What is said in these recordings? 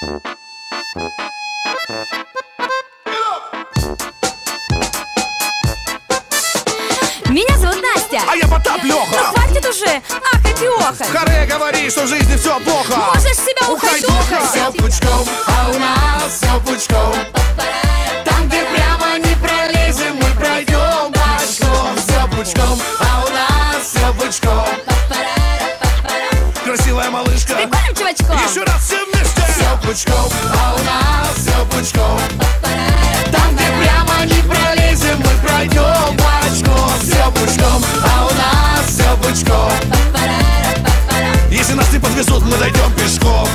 Меня зовут Настя. А я Потап Лёха. Ну хватит уже ахать и охать. Харе говори, что в жизни все плохо. Можешь себя ухать-ухать. Все пучком, а у нас все пучком. Там, где прямо не пролезем, мы пройдем пешком. Все пучком, а у нас все пучком. Красивая малышка. Прикольным чувачком. Еще раз все вместе. Все пучком, а у нас все пучком. Там, где прямо не пролезем, мы пройдем пешком. Все пучком, а у нас все пучком. Если нас не подвезут, мы дойдем пешком.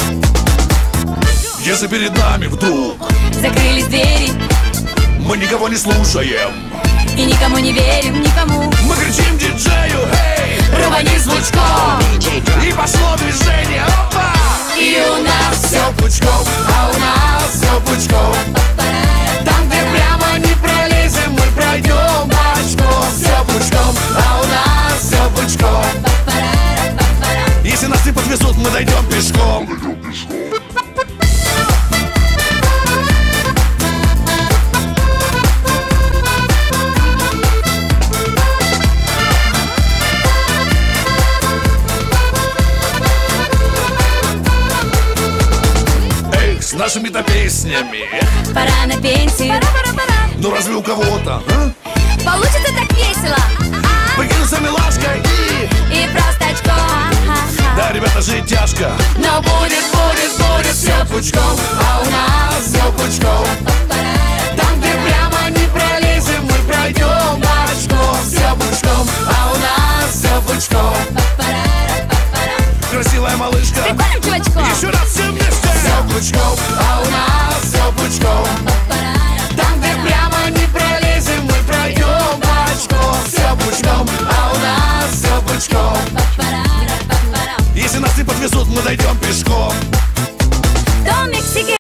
Если перед нами вдруг Закрылись двери мы никого не слушаем, и никому не верим, никому. мы кричим диджею: эй, Рвани звучком. и пошло движение. Опа! И у нас все пучком, а у нас все пучком. Там, где прямо не пролезем, мы пройдем пешком. Все пучком, а у нас все пучком. Если нас не подвезут, мы дойдем пешком. Эй, с нашими-то песнями. Пора на пенсию. Ну разве у кого-то, а? Получится так весело. Прикинуться милашкой И просто очко. да, ребята, жить тяжко. Но будет все пучком, а у нас все пучком. Там, где прямо не пролезем, мы пройдем пешком. Все пучком, а у нас все пучком. Красивая малышка. Прикольным чувачком. Еще раз все вместе. Все пучком, а у нас все пучком. Там, где прямо не пролезем, мы пройдем пешком. Все пучком, а у нас все пучком. Если нас не подвезут, мы дойдем пешком. До Мексики.